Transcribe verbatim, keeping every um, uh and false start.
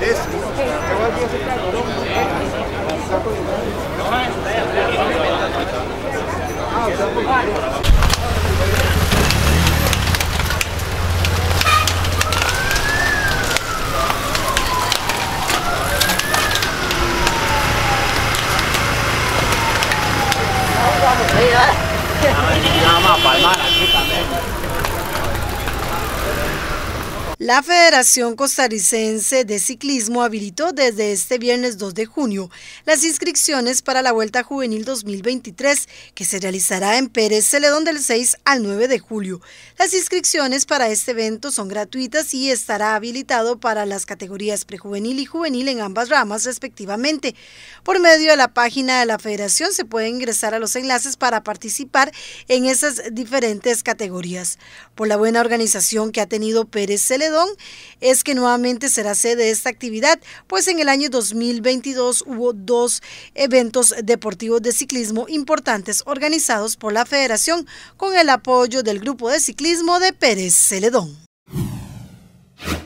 La Federación Costarricense de Ciclismo habilitó desde este viernes dos de junio las inscripciones para la Vuelta Juvenil dos mil veintitrés, que se realizará en Pérez Celedón del seis al nueve de julio. Las inscripciones para este evento son gratuitas y estará habilitado para las categorías prejuvenil y juvenil en ambas ramas respectivamente. Por medio de la página de la Federación se puede ingresar a los enlaces para participar en esas diferentes categorías. Por la buena organización que ha tenido Pérez Celedón, es que nuevamente será sede de esta actividad, pues en el año dos mil veintidós hubo dos eventos deportivos de ciclismo importantes organizados por la Federación con el apoyo del Grupo de Ciclismo de Pérez Celedón.